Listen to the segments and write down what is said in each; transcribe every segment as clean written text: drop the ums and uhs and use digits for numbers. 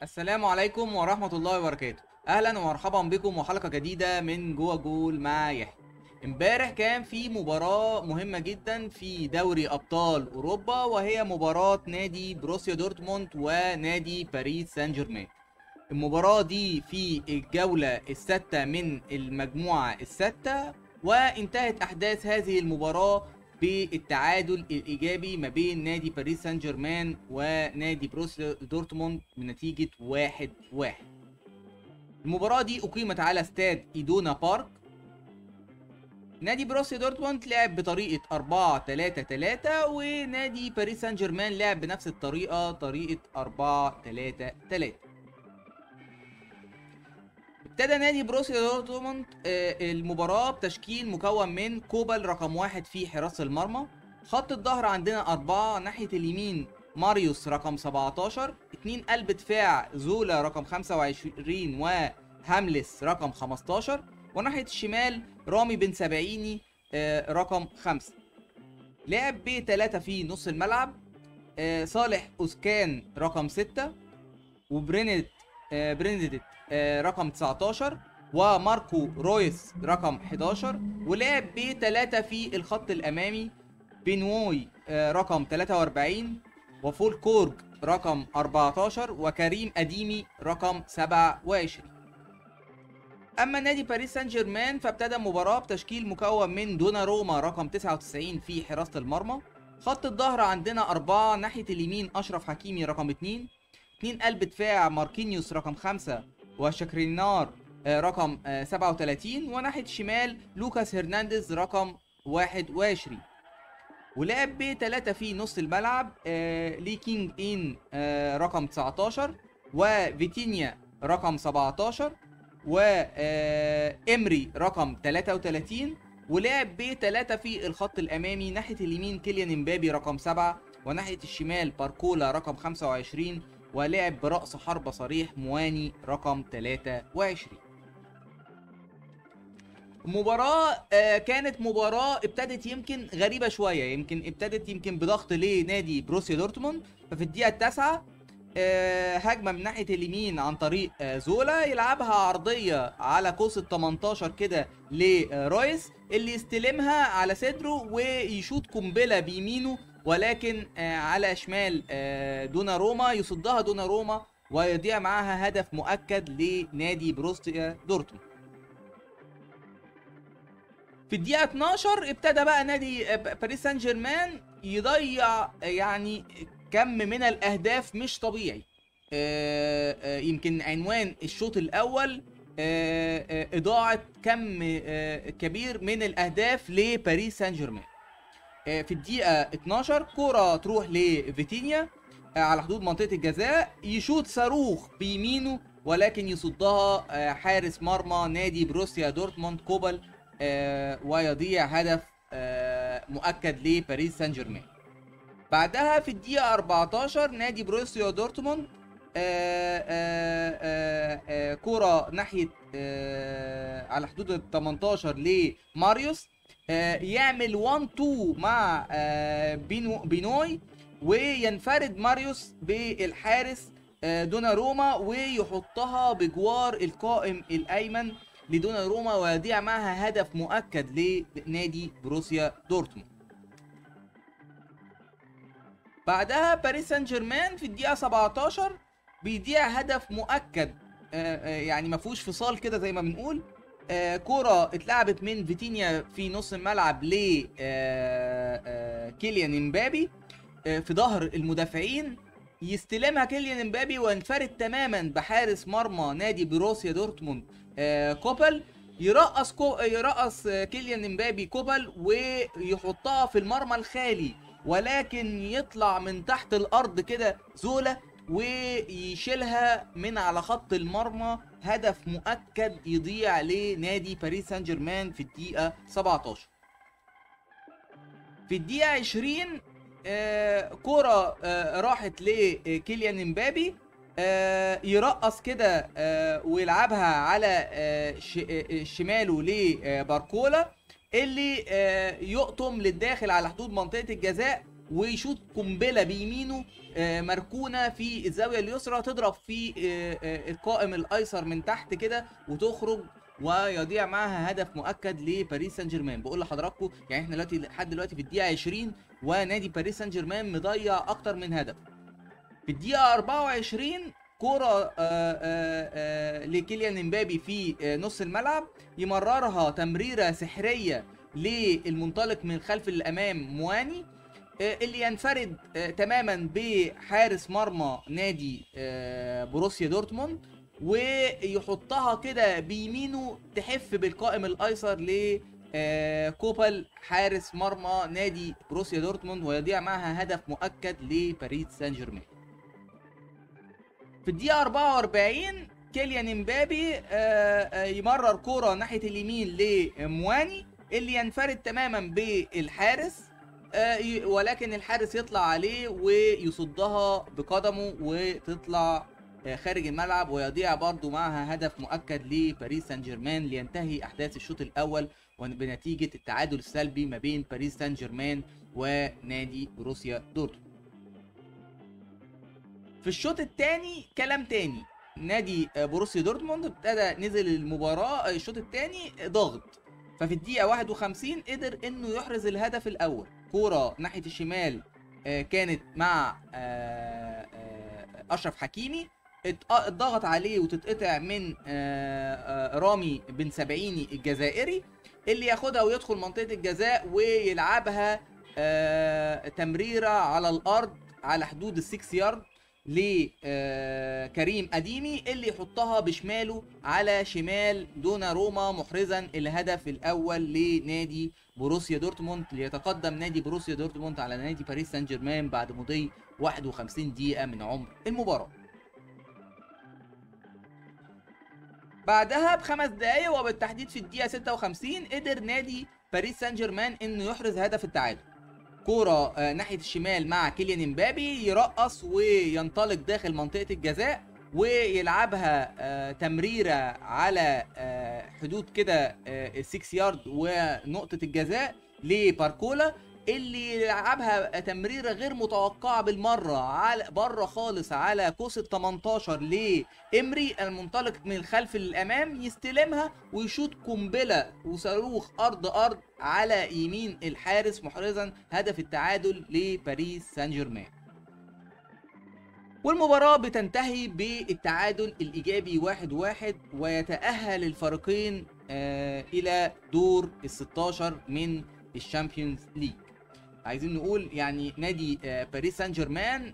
السلام عليكم ورحمة الله وبركاته. أهلا ومرحبا بكم وحلقة جديدة من جوه جول مع يحيى. امبارح كان في مباراة مهمة جدا في دوري أبطال أوروبا، وهي مباراة نادي بروسيا دورتموند ونادي باريس سان جيرمان. المباراة دي في الجولة السادسة من المجموعة السادسة، وانتهت أحداث هذه المباراة بالتعادل الإيجابي ما بين نادي باريس سان جيرمان ونادي بروسيا دورتموند بنتيجة 1-1. المباراة دي أقيمت على استاد إيدونا بارك. نادي بروسيا دورتموند لعب بطريقة 4-3-3، ونادي باريس سان جيرمان لعب بنفس الطريقة، طريقة 4-3-3. ابتدى نادي بروسيا دورتموند المباراة بتشكيل مكون من كوبل رقم 1 في حراسة المرمى. خط الظهر عندنا 4، ناحية اليمين ماريوس رقم 17، 2 قلب دفاع زولا رقم 25 وهاملس رقم 15، وناحية الشمال رامي بن سبعيني رقم 5. لعب ب3 في نص الملعب، صالح أوسكان رقم 6، وبريندت رقم 19، وماركو رويس رقم 11. ولعب ب3 في الخط الامامي، بنوي رقم 43، وفولكورج رقم 14، وكريم اديمي رقم 27. اما نادي باريس سان جيرمان فابتدى المباراه بتشكيل مكون من دوناروما رقم 99 في حراسه المرمى. خط الظهر عندنا 4، ناحيه اليمين اشرف حكيمي رقم 2، 2 قلب دفاع ماركينيوس رقم 5 وشاكرينار رقم 37، وناحية الشمال لوكاس هرنانديز رقم 21. ولعب ب3 في نص الملعب، لي كينج إن رقم 19، وفيتينيا رقم 17، وإمري رقم 33. ولعب ب3 في الخط الأمامي، ناحية اليمين كيليان امبابي رقم 7، وناحية الشمال باركولا رقم 25، ولعب برأس حربة صريح مواني رقم 23. المباراة كانت مباراة ابتدت يمكن غريبة شوية، يمكن بضغط لنادي بروسيا دورتموند. ففي الدقيقة 9 هجمة من ناحية اليمين عن طريق زولا، يلعبها عرضية على قوس ال 18 كده لرويس، اللي يستلمها على صدره ويشوط قنبلة بيمينه، ولكن على شمال دوناروما يصدها دوناروما، ويضيع معاها هدف مؤكد لنادي بروسيا دورتموند. في الدقيقة 12 ابتدى بقى نادي باريس سان جيرمان يضيع يعني كم من الأهداف مش طبيعي. يمكن عنوان الشوط الأول إضاعة كم كبير من الأهداف لباريس سان جيرمان. في الدقيقة 12 كرة تروح لفيتينيا على حدود منطقة الجزاء، يشوط صاروخ بيمينه ولكن يصدها حارس مرمى نادي بروسيا دورتموند كوبل، ويضيع هدف مؤكد لباريس سان جيرمان. بعدها في الدقيقة 14 نادي بروسيا دورتموند كرة ناحية على حدود ال 18 لماريوس، يعمل 1-2 مع بينوي، وينفرد ماريوس بالحارس دوناروما ويحطها بجوار القائم الأيمن لدوناروما، ويضيع معها هدف مؤكد لنادي بروسيا دورتموند. بعدها باريس سان جيرمان في الدقيقة 17 بيضيع هدف مؤكد، يعني ما فيهوش فصال كده زي ما بنقول. كرة اتلعبت من فيتينيا في نص الملعب ل كيليان امبابي في ظهر المدافعين، يستلمها كيليان امبابي وينفرد تماما بحارس مرمى نادي بروسيا دورتموند كوبل، يرقص كيليان امبابي كوبل ويحطها في المرمى الخالي، ولكن يطلع من تحت الارض كده زولا ويشيلها من على خط المرمى، هدف مؤكد يضيع لنادي باريس سان جيرمان في الدقيقة 17. في الدقيقة 20 كرة راحت لكيليان امبابي، يرقص كده ويلعبها على شماله لباركولا، اللي يقطم للداخل على حدود منطقة الجزاء، ويشوط قنبله بيمينه مركونه في الزاويه اليسرى، تضرب في القائم الايسر من تحت كده وتخرج، ويضيع معها هدف مؤكد لباريس سان جيرمان. بقول لحضراتكم يعني احنا دلوقتي لحد دلوقتي في الدقيقه 20 ونادي باريس سان جيرمان مضيع اكتر من هدف. في الدقيقه 24 كرة لكيليان امبابي في نص الملعب، يمررها تمريرة سحرية للمنطلق من خلف الأمام مواني، اللي ينفرد تماما بحارس مرمى نادي بروسيا دورتموند، ويحطها كده بيمينه تحف بالقائم الأيسر ل كوبل حارس مرمى نادي بروسيا دورتموند، ويضيع معها هدف مؤكد لباريس سان جيرمان. في الدقيقة 44 كيليان امبابي يمرر كرة ناحية اليمين لمواني، اللي ينفرد تماما بالحارس، ولكن الحارس يطلع عليه ويصدها بقدمه وتطلع خارج الملعب، ويضيع برضو معها هدف مؤكد لباريس سان جيرمان، لينتهي احداث الشوط الاول بنتيجة التعادل السلبي ما بين باريس سان جيرمان ونادي بروسيا دورتموند. في الشوط الثاني كلام تاني، نادي بروسيا دورتموند ابتدى نزل المباراة الشوط الثاني ضاغط، ففي الدقيقة 51 قدر انه يحرز الهدف الاول. كورة ناحية الشمال كانت مع اشرف حكيمي، اتضغط عليه وتتقطع من رامي بن سبعيني الجزائري، اللي ياخدها ويدخل منطقة الجزاء ويلعبها تمريرة على الارض على حدود ال6 يارد لكريم أديمي، اللي يحطها بشماله على شمال دوناروما، محرزا الهدف الأول لنادي بروسيا دورتموند، ليتقدم نادي بروسيا دورتموند على نادي باريس سان جيرمان بعد مضي 51 دقيقة من عمر المباراة. بعدها ب5 دقايق وبالتحديد في الدقيقة 56 قدر نادي باريس سان جيرمان انه يحرز هدف التعادل. كورة ناحية الشمال مع كيليان امبابي، يرقص وينطلق داخل منطقة الجزاء ويلعبها تمريرة على حدود كده 6 يارد ونقطة الجزاء لباركولا، اللي يلعبها تمريرة غير متوقعة بالمرة على بره خالص على كوس ال 18 لإمري المنطلق من الخلف للأمام، يستلمها ويشوط قنبلة وصاروخ أرض على يمين الحارس، محرزا هدف التعادل لباريس سان جيرمان. والمباراة بتنتهي بالتعادل الإيجابي 1-1، ويتأهل الفريقين إلى دور ال16 من الشامبيونز ليج. عايزين نقول يعني نادي باريس سان جيرمان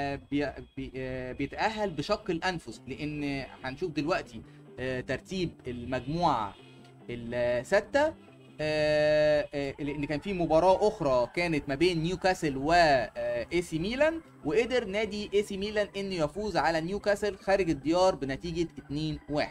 بيتأهل بشق الأنفس، لأن هنشوف دلوقتي ترتيب المجموعة الستة، لأن كان في مباراة أخرى كانت ما بين نيوكاسل وإي سي ميلان، وقدر نادي إي سي ميلان إنه يفوز على نيوكاسل خارج الديار بنتيجة 2-1.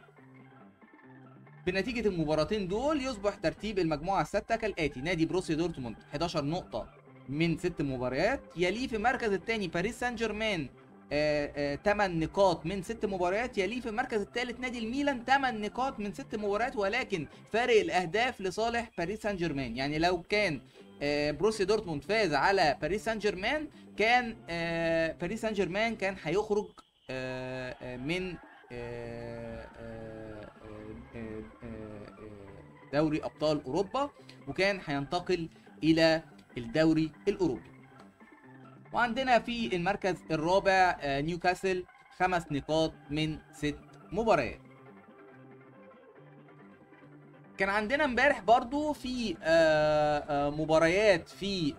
بنتيجة المباراتين دول يصبح ترتيب المجموعة الستة كالآتي: نادي بروسيا دورتموند 11 نقطة من 6 مباريات، يليه في المركز الثاني باريس سان جيرمان 8 نقاط من 6 مباريات، يليه في المركز الثالث نادي الميلان 8 نقاط من 6 مباريات، ولكن فارق الأهداف لصالح باريس سان جيرمان. يعني لو كان بروسيا دورتموند فاز على باريس سان جيرمان، كان باريس سان جيرمان كان هيخرج من دوري ابطال اوروبا، وكان هينتقل الى الدوري الاوروبي. وعندنا في المركز الرابع نيوكاسل 5 نقاط من 6 مباريات. كان عندنا امبارح برضو في مباريات في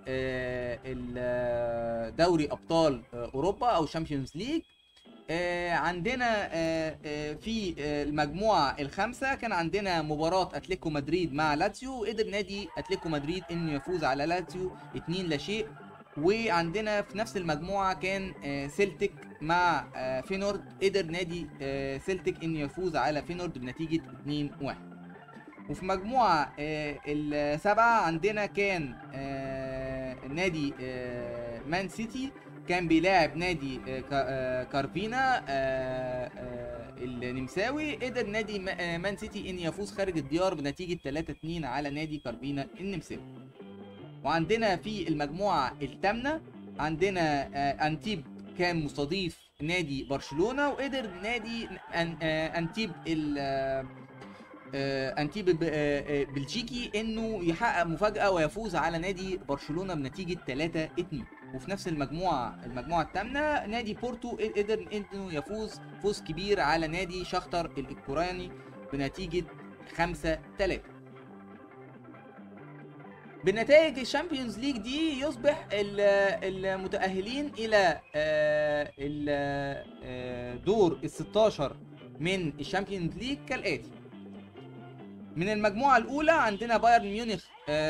دوري ابطال اوروبا او شامبيونز ليج. عندنا في المجموعة الخامسة كان عندنا مباراة اتلتيكو مدريد مع لاتسيو، وقدر نادي اتلتيكو مدريد انه يفوز على لاتسيو 2-0. وعندنا في نفس المجموعة كان سيلتيك مع فينورد، قدر نادي سيلتيك انه يفوز على فينورد بنتيجة 2-1. وفي مجموعة السابعة عندنا كان نادي مان سيتي كان بيلاعب نادي كارفينا النمساوي، قدر نادي مان سيتي ان يفوز خارج الديار بنتيجة 3-2 على نادي كارفينا النمساوي. وعندنا في المجموعه الثامنه عندنا انتيب كان مستضيف نادي برشلونه، وقدر نادي انتيب انتيب بلجيكي انه يحقق مفاجاه ويفوز على نادي برشلونه بنتيجه 3-2. وفي نفس المجموعه الثامنه نادي بورتو قدر انه يفوز فوز كبير على نادي شختر الاوكراني بنتيجه 5-3. بنتائج الشامبيونز ليج دي يصبح المتأهلين إلى دور ال 16 من الشامبيونز ليج كالآتي: من المجموعة الأولى عندنا بايرن ميونخ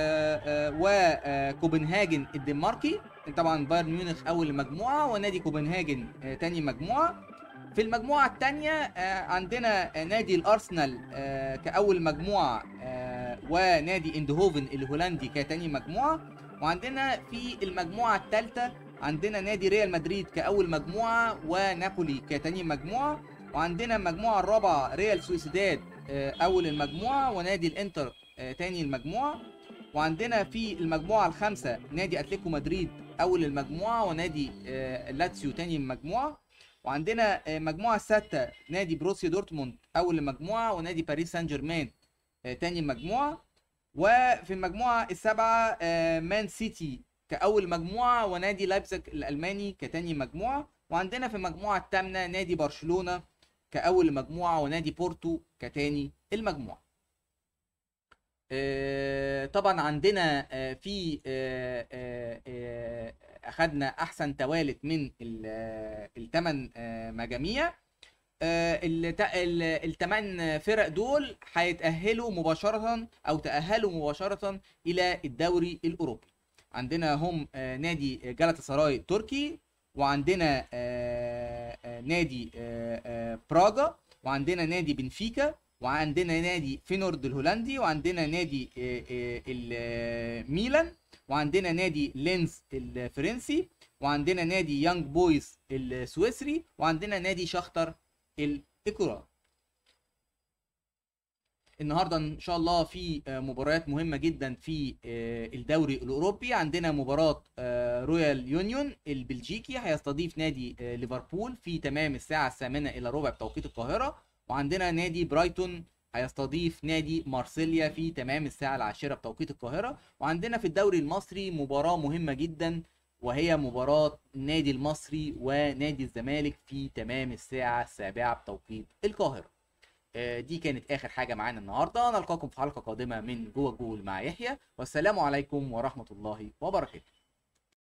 وكوبنهاجن الدنماركي. طبعا بايرن ميونخ أول المجموعة ونادي كوبنهاجن تاني مجموعة. في المجموعة الثانية عندنا نادي الأرسنال كأول مجموعة، ونادي اندهوفن الهولندي كتاني مجموعة. وعندنا في المجموعة الثالثة عندنا نادي ريال مدريد كأول مجموعة ونابولي كتاني مجموعة. وعندنا المجموعة الرابعة ريال سويسيداد أول المجموعة ونادي الإنتر تاني المجموعة. وعندنا في المجموعة الخامسة نادي أتلتيكو مدريد أول المجموعة ونادي لاتسيو تاني المجموعة. وعندنا مجموعة السادسة نادي بروسيا دورتموند أول المجموعة ونادي باريس سان جيرمان تاني المجموعة. وفي المجموعة السابعة مان سيتي كأول مجموعة ونادي لايبزيج الألماني كتاني مجموعة. وعندنا في المجموعة الثامنة نادي برشلونة كأول مجموعة ونادي بورتو كتاني المجموعة. طبعا عندنا في اخدنا احسن توالت من الثمان مجاميع. الثمان فرق دول هيتأهلوا مباشرة او تأهلوا مباشرة الى الدوري الاوروبي. عندنا هم نادي جالاتا سراي التركي، وعندنا نادي براغا، وعندنا نادي بنفيكا، وعندنا نادي فينورد الهولندي، وعندنا نادي الميلان، وعندنا نادي لينز الفرنسي، وعندنا نادي يانج بويز السويسري، وعندنا نادي شختر الايكورا. النهارده ان شاء الله في مباريات مهمه جدا في الدوري الاوروبي. عندنا مباراه رويال يونيون البلجيكي هيستضيف نادي ليفربول في تمام الساعه 8:15 بتوقيت القاهره. وعندنا نادي برايتون هيستضيف نادي مارسيليا في تمام الساعه 10 بتوقيت القاهره. وعندنا في الدوري المصري مباراه مهمه جدا، وهي مباراه النادي المصري ونادي الزمالك في تمام الساعه 7 بتوقيت القاهره. دي كانت اخر حاجه معانا النهارده. نلقاكم في حلقه قادمه من جوه جول مع يحيى، والسلام عليكم ورحمه الله وبركاته.